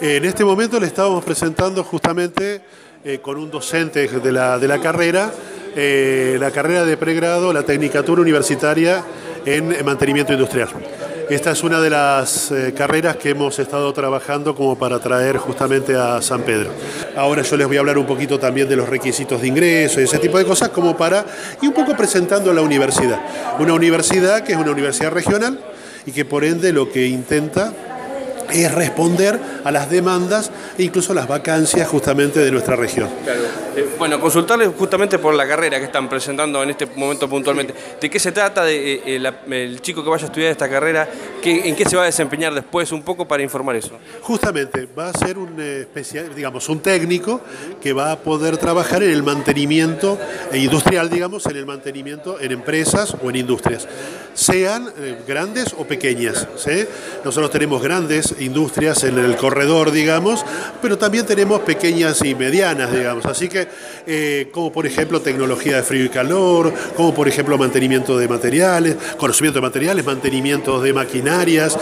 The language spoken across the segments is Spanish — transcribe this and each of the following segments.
En este momento le estábamos presentando justamente con un docente de la carrera de pregrado, la Tecnicatura Universitaria en Mantenimiento Industrial. Esta es una de las carreras que hemos estado trabajando como para traer justamente a San Pedro. Ahora yo les voy a hablar un poquito también de los requisitos de ingreso y ese tipo de cosas y un poco presentando a la universidad. Una universidad que es una universidad regional y que por ende lo que intenta es responder a las demandas e incluso las vacancias justamente de nuestra región. Claro. Bueno, consultarles justamente por la carrera que están presentando en este momento puntualmente. ¿De qué se trata el chico que vaya a estudiar esta carrera? ¿En qué se va a desempeñar después? Un poco para informar eso. Justamente, va a ser un técnico que va a poder trabajar en el mantenimiento industrial, en el mantenimiento en empresas o en industrias, sean grandes o pequeñas, ¿sí? Nosotros tenemos grandes industrias en el corredor, pero también tenemos pequeñas y medianas, así que como por ejemplo tecnología de frío y calor, como por ejemplo mantenimiento de materiales, conocimiento de materiales, mantenimiento de maquinarias,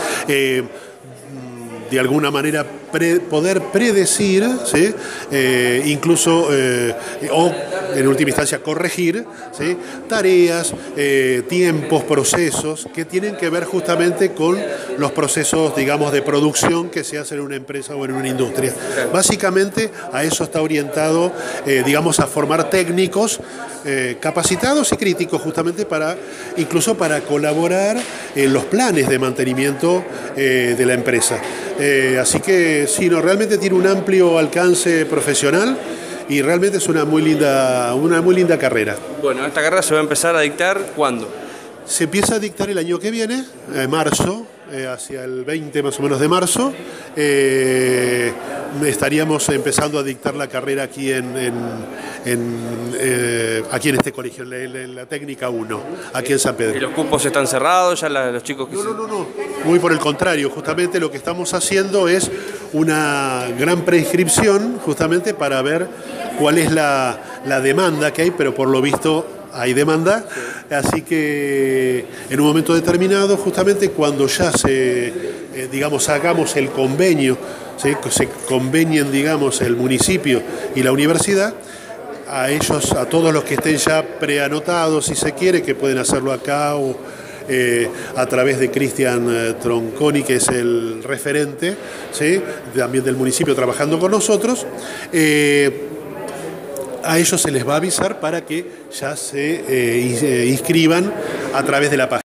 de alguna manera poder predecir, ¿sí? Incluso o en última instancia corregir, ¿sí? Tareas, tiempos, procesos que tienen que ver justamente con los procesos, de producción que se hacen en una empresa o en una industria. Básicamente a eso está orientado, a formar técnicos capacitados y críticos justamente incluso para colaborar en los planes de mantenimiento de la empresa. Así que sí, realmente tiene un amplio alcance profesional y realmente es una muy linda carrera. Bueno, esta carrera se va a empezar a dictar ¿cuándo? Se empieza a dictar el año que viene, marzo, hacia el 20 más o menos de marzo. Estaríamos empezando a dictar la carrera aquí aquí en este colegio, en la técnica 1, aquí en San Pedro. ¿Y los cupos están cerrados ya los chicos que No. Muy por el contrario, justamente lo que estamos haciendo es una gran preinscripción justamente para ver cuál es la demanda que hay, pero por lo visto hay demanda, así que en un momento determinado, justamente cuando ya hagamos el convenio, ¿sí? Se convenien, el municipio y la universidad, a todos los que estén ya preanotados, si se quiere, que pueden hacerlo acá o a través de Cristian Tronconi, que es el referente, ¿sí? También del municipio trabajando con nosotros, a ellos se les va a avisar para que ya se inscriban a través de la página.